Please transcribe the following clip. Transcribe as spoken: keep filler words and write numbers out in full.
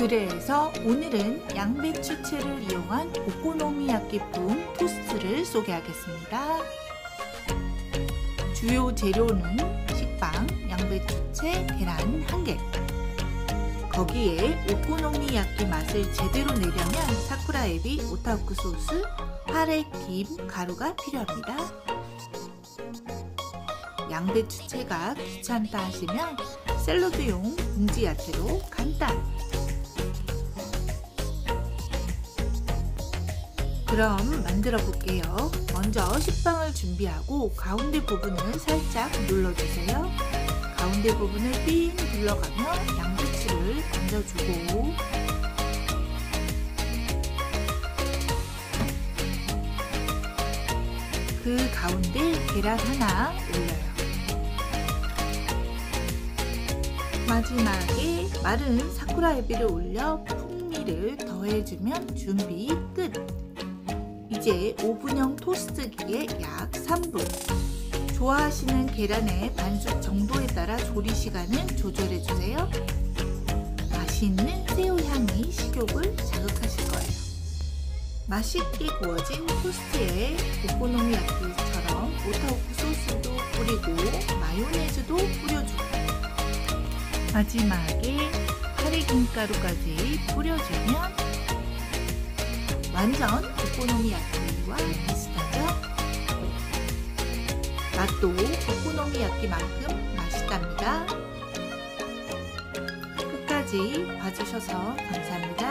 그래서 오늘은 양배추채를 이용한 오코노미야끼풍 토스트를 소개하겠습니다. 주요 재료는 식빵, 양배추채, 계란 한 개. 거기에 오코노미야끼 맛을 제대로 내려면 사쿠라에비, 오타오쿠 소스, 파래, 김, 가루가 필요합니다. 양배추채가 귀찮다 하시면 샐러드용 봉지 야채로 간단! 그럼 만들어 볼게요. 먼저 식빵을 준비하고 가운데 부분을 살짝 눌러주세요. 가운데 부분을 삥 둘러가며 양배추를 얹어주고 그 가운데 계란 하나 올려요. 마지막에 마른 사쿠라에비를 올려 풍미를 더해주면 준비 끝! 이제 오븐형 토스트기에 약 삼 분. 좋아하시는 계란의 반숙 정도에 따라 조리 시간을 조절해주세요. 맛있는 새우 향이 식욕을 자극하실 거예요. 맛있게 구워진 토스트에 오코노미야끼처럼 오타오쿠 소스도 뿌리고 마요네즈도 뿌려주고 마지막에 파래 김가루까지 뿌려주면 완전 오코노미야끼와 비슷하죠? 맛도 오코노미야끼만큼 맛있답니다. 끝까지 봐주셔서 감사합니다.